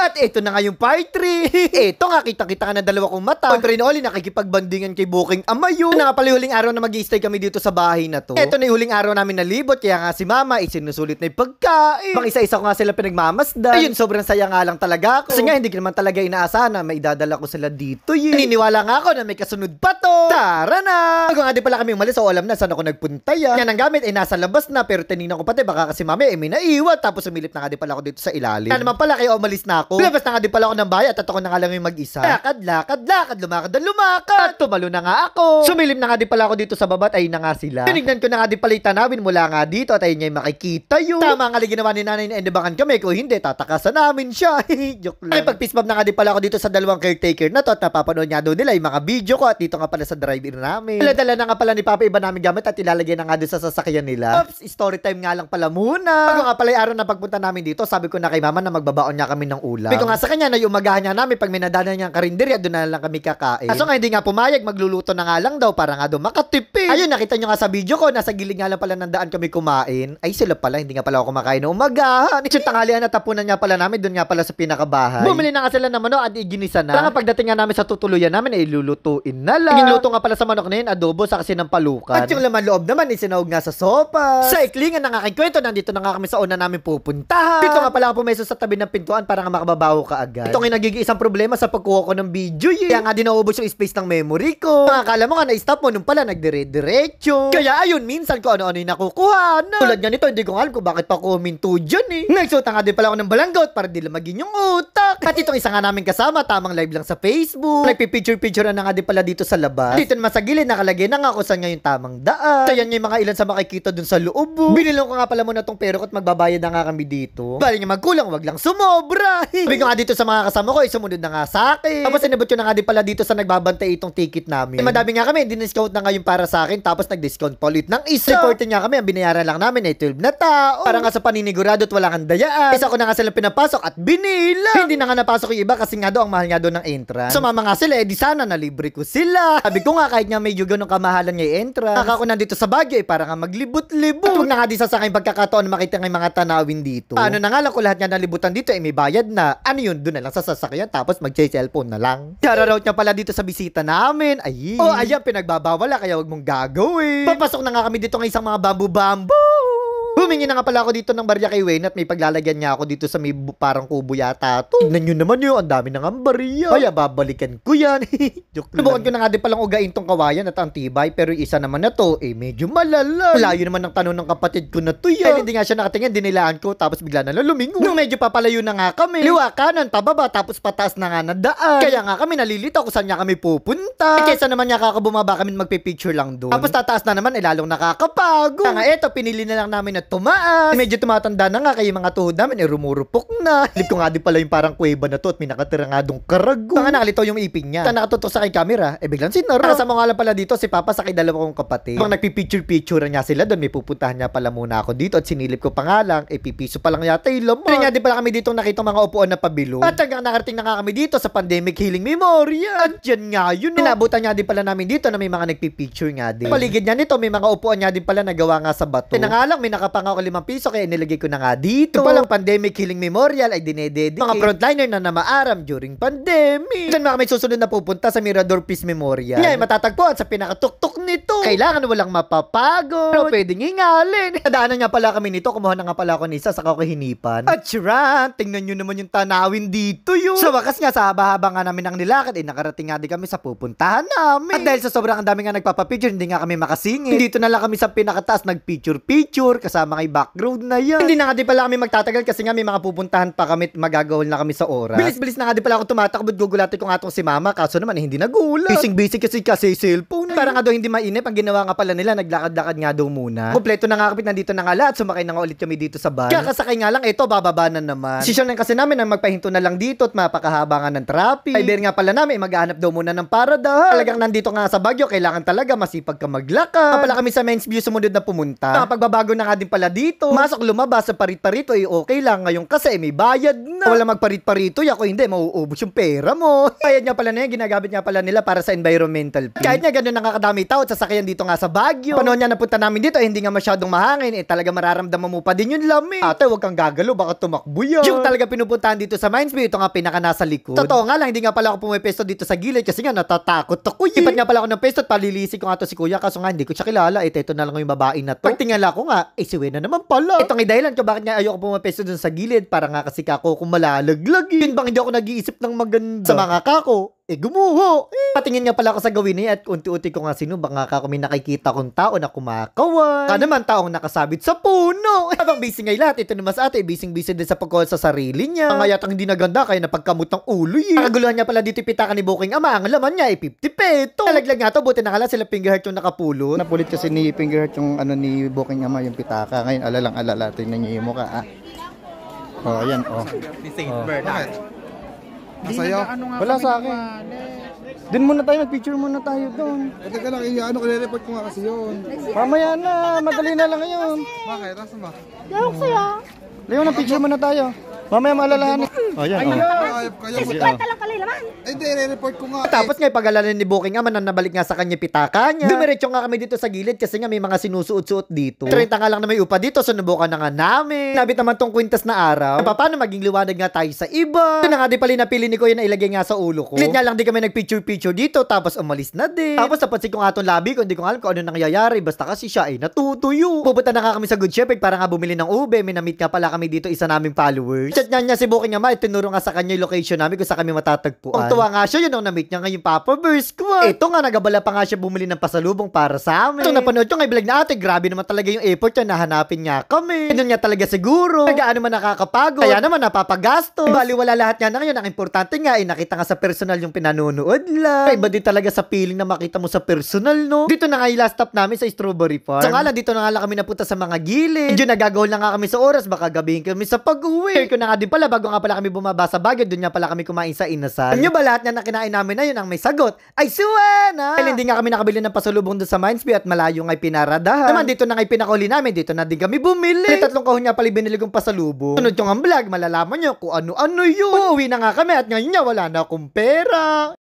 At ito na nga yung part 3. Ito nga, kita-kita ka ng dalawa kong mata. Siyempre na Oli, nakikipagbandingan kay Booking Amayo. Ito na nga pala yung huling araw na mag-i-stay kami dito sa bahay na to. Ito na yung huling araw namin nalibot, kaya nga si Mama isinusulit na yung pagkain. Pang isa-isa ko nga sila pinagmamasdan. Ayun, sobrang saya nga lang talaga ako. Kasi nga, hindi ko naman talaga inaasahan na may idadala ko sila dito yun. Naniniwala nga ako na may kasunod pa to. Tara na! Bago nga di pala kami umalis, so alam na saan ako nagpunta yan. Yan ang gamit ay nasa labas na, pero tinignan ko pati baka kasi Mami may naiwan. Tapos umilip na nga di pala ako dito sa ilalim. Kaya naman pala, kaya umalis na ako. Labas na nga di pala ako ng bahay at ako na nga lang yung mag-isa. Lakad, lumakad. Tumalo na nga ako. Sumilip na nga di pala ako dito sa baba at ayun na nga sila. Tinignan ko na nga di pala yung tanawin mula nga dito at ayun niya yung makikita yun. Tama nga ginawa ni nanay na endebangan kami. Kung hindi, tatakasan namin siya. Joke lang. Ay, pag-fist bump na nga di pala ako dito sa dalawang caretaker na to at napapanood nga doon nila yung mga video ko at dito nga pala sa drive-in namin. Dala na nga pala ni Papa iba namin gamit at ilalagay na nga doon sa sasakyan nila. Oops, story time nga lang pala muna. Bago nga pala yung araw na pagpunta namin dito, sabi ko na kay Mama na magbabaon niya kami ng ulam. Sabi ko nga sa kanya na yung umagahan niya namin pag may nadaanan niyang karinderya, doon na lang kami kakain. Kaso nga hindi nga pumayag, magluluto na nga lang daw para nga doon makatipid. Ayun, nakita niyo nga sa video ko, nasa gilid nga lang pala ng daan kami kumain. Ay sila pala, hindi nga pala ako kumakain ng umagahan. Yung tanghalian na tapunan nga pala namin, doon nga pala sa pinakabahay. Bumili na nga sila ng manok at iginisa na. Kaya nga pagdating nga namin sa tutuluyan namin, ay lulutuin na lang. Ginluto nga pala sa manok na yun, adobo sa kasi ng palukan. At yung laman loob naman, isinahog nga sa sopa. Sa iklingan ng aking kwento, nandito na nga kami sa una namin pupuntahan. Dito nga pala ako pumeso sa tabi ng pintuan para nga makababaho ka agad. Ito nga nagiging problema sa pagkuha ko ng video yun. Kaya nga di naubos yung space ng memory ko. Akala mo nga na-stop mo nung pala nagdire-diretso. Kaya ayun, minsan ko ano-ano yung nakukuha na. Tulad nga nito, hindi ko alam kung bakit pa ko huminto dyan eh. Nagsuot nga din pala ako ng balanggot para di lamagin yung utak. At itong isa nga namin kasama, tamang live lang sa Facebook. Nagpipicture-picture na nga din pala dito sa labas. Dito naman sa gilid, nakalagay na nga kung saan nga yung tamang daan. So yan yung mga ilan sa makikita dun sa loob. Binilong ko nga pala muna tong pero ko at magbabayad na nga kami dito. Bali nga magkulang, wag lang sumobra. Sabi ko nga dito sa mga kasama ko, sumunod na nga sa akin. Tapos inabot ko na nga din pala dito sa nagbabantay itong ticket namin. Madami nga kami, diniscount na nga yung para sa akin. Tapos nag-discount pa ulit ng isa. Reported nga kami, ang binayaran lang namin ay 12 na tao. Para nga sa paninigurado at wala kang dayaan. Isa ko na nga sila pinapasok at binila. Hindi na nga napasok yung iba kasi nga daw ang mahal nga doon ng entrance. Sumama nga sila, di sana nalibre ko sila. Sabi ko nga kahit nga medyo ganun kamahalan nga yung entrance. Kaka ko nandito sa Baguio para nga maglibot-libot. At huwag na nga di sasakay pagkakataon makita nga yung mga tanawin dito. Ano na nga lang kung lahat nga nalibutan dito ay may bayad na. Ano yun, doon na lang sa sasakyan tapos mag-cellphone na lang. Shoutout niya pala dito sa bisita namin. Ay. Oh, ayan, pinagbabawala kaya huwag mong gagawin. Papasok na nga kami dito ng isang mga bambu-bambu. Humingi na nga pala ako dito ng barya kay Wayne at may paglalagyan niya ako dito sa may parang kubo yata to. Tignan nyo naman yun, ang dami ng barya. Kaya babalikan ko yan. Joke lang. Nabukan ko na nga din palang ugain tong kawayan at ang tibay, pero yung isa naman na to, medyo malala. Malayo naman ng tanong ng kapatid ko na to yan. Ay, hindi nga siya nakatingin, dinilaan ko, tapos bigla na lumingon. Nung medyo papalayo na nga kami, liwa kanan, pababa, tapos pataas na nga na daan. Kaya nga kami nalilito kung saan nga kami pupunta. Kaysa naman niya kakabumaba kami magpipicture lang doon. Tapos tataas na naman, lalong nakakapagod. Kaya nga eto, pinili na lang namin na tumaas. Medyo tumatanda na nga kaya mga tuhod namin rumurupok na. Lip ko nga din pala yung parang kuweba na to at may nakatira nga dong karago. Nga nakalitaw yung ipin niya. Saan nakatutok sa aking camera, biglang sinara. Kasama nga lang pala dito si Papa sa kay dalawa kong kapatid. Habang nagpipicture-picture niya sila doon, may pupuntahan niya pala muna ako dito at sinilip ko pa nga lang, pipiso pa lang yata yung laman. Kaya nga din pala kami dito nakita mga upuan na pabilo. At hanggang nakarating na nga kami dito sa Pandemic Healing Memorial. At yan nga yun. Inabutan nga din pala namin dito na may mga nagpipicture nga din. Paligid niya nito, may mga upuan niya din pala nagawa nga sa bato. Kaya nga lang, may nakapanga ako 5 piso kaya nilagay ko na nga dito. Ito palang Pandemic Healing Memorial ay dinededicate mga frontliner na namaaram during pandemic. Diyan mga may susunod na pupunta sa Mirador Peace Memorial. Ngayon matatagpuan sa pinakatuktok nito. Kailangan walang mapapagod. Pero pwedeng hingalin. Nadaanan nga pala kami nito. Kumuha na nga pala ako nisa sa kakahinipan. At sure, tingnan nyo naman yung tanawin dito yun. Sa wakas nga sa haba-haba nga namin ang nilakad nakarating nga din kami sa pupuntahan namin. At dahil sa sobrang dami nga nagpapapicture, hindi nga kami makasingit. Dito na lang kami sa pinakataas nagpicture-picture kasama nga background na yan. Hindi na nga din pala kami magtatagal kasi nga may mga pupuntahan pa kami at magagawal na kami sa oras. Bilis-bilis na nga din pala ako tumatakbo at gugulatin ko nga itong si Mama kaso naman hindi nagulat. Busy kasi cellphone. Para nga daw hindi mainip ang ginawa nga pala nila naglakad-lakad nga daw muna. Kompleto na nga kapit nandito na nga lahat sumakay na nga ulit kami dito sa van. Kakasakay nga lang ito bababa na naman. Desisyon lang kasi namin na magpahinto na lang dito at mapakahaba nga ng traffic. Fiber nga pala namin maghahanap daw muna ng parada. Talagang nandito nga sa Baguio kailangan talaga masipag ka maglakad. Pala kami sa Men's View sumunod na pumunta. Pagbabago na nga din pala pala dito. Masok lumabas sa parit-parito ay okay lang. Ngayon kasi may bayad na. Wala magparit-parito, ako hindi, mauubos yung pera mo. Bayad nga pala na yan, ginagamit nga pala nila para sa environmental fee. Kahit nga ganun nakakadami tao at sasakyan dito nga sa Baguio. Panahon niya napunta namin dito, hindi nga masyadong mahangin, talaga mararamdaman mo pa din yung lamig. Ate, huwag kang gagalo, baka tumakbo yan. Yung talaga pinupuntahan dito sa Mindsview, ito nga pinaka nasa likod. Totoo nga lang, hindi nga pala ako pumipesto dito sa gilid kasi nga natatakot ako. Ipat nga pala ako ng pesto at palilisi ko nga to si kuya, kaso nga hindi ko siya kilala. Ito na lang yung babae na to. Pagtingala ko nga, si Wena naman pala. Ito nga dahilan ko bakit nga ayoko pumipesto dun sa gilid, para nga kasi kako kung malalaglag. Yun bang hindi ako nag-iisip ng maganda sa mga kako? Gumuho. Patingin nga pala ako sa gawin niya at unti-unti ko nga sinubak nga ako may nakikita kong tao na kumakawan. Naman taong nakasabit sa puno. Habang busy ngay lahat, ito naman sa ate, busy din sa pagkawal sa sarili niya. Ang yatang hindi naganda kaya napagkamot ng ulo eh. Nakaguluhan niya pala dito pitakan ni Booking Ama. Ang laman niya ay 50 peto. Nalaglag nga to, buti na kala sila finger heart yung nakapulot. Napulit kasi ni finger heart yung ano ni Booking Ama yung pitaka. Ngayon alalang-alala, tingnan niyo yung mukha. Oh, ayan oh. Si Saint Bernard. Masaya. Wala sa akin. Doon muna tayo, mag-picture muna tayo doon. Teka lang, ano, report ko nga kasi yun. Mamaya na, madali na lang ngayon. Bakit? Nasa ba? Gawak sa'yo. Leon, picture muna tayo. Mamaya maalalahanin. Oh, yan. Oh. Ayop kayo. Kasi kwenta lang pala yung laman. Hindi, report ko nga. Tapos nga pag-alala ni Booking Ama na nabalik nga sa kanya pitaka niya. Dumiretso nga kami dito sa gilid kasi nga may mga sinusuot-suot dito. 30 nga lang na may upa dito, sunubukan na nga namin. Nabit naman tong kwintas na araw. Paano maging liwanag nga tayo sa iba? Ito na nga di pala napili ni Kuya na ilagay nga sa ulo ko. Gilid nga lang di kami nagpicture-picture dito, tapos umalis na din. Tapos napansin ko nga itong labi ko, hindi ko alam kung ano nangyayari. Basta kasi siya ay natutuyo. Pupunta na nga kami sa Good Shepherd para nga bumili ng ube. May na-meet nga pala kami dito, isa naming followers. Chat niya si Booking Ama, tinuro nga sa kanya yung location namin kung saan kami matatagpuan. Ang tuwa nga siya, yun ang na-meet niya ngayon Papa Burst ko. Ito nga, nagabala pa nga siya bumili ng pasalubong para sa amin. Ito napanood ko nga vlog na ate, grabe naman talaga yung effort niya, nahanapin niya kami. Ganun nga talaga siguro. Gaano man nakakapagod. Kaya naman napapagasto. Baliwala lahat nga na ngayon. Ang importante nga ay nakita nga sa personal yung pinanonood lang. Iba din talaga sa feeling na makita mo sa personal, no? Dito na nga yung last stop namin sa Strawberry Farm. So nga lang, dito na nga lang kami napunta sa mga gilid. Medyo nagagawal na nga kami sa oras, baka gabihin kami sa pag-uwi. Share ko na nga din pala, bago nga pala kami bumaba sa Baguio, doon nga pala kami kumain sa Inasal. Alam nyo ba lahat na kinain namin na yun ang may sagot? Ay, suwana! Dahil hindi nga kami nakabili ng pasalubong doon sa Mindsview at malayo nga'y pinaradahan. Naman dito na nga'y pinakuli namin, dito na din kami bumili. May 3 kahon nga pala binili kong pasalubong. Sunod yung ang vlog, malalaman nyo kung ano-ano yun. Uuwi na nga kami at ngayon nga wala na akong pera.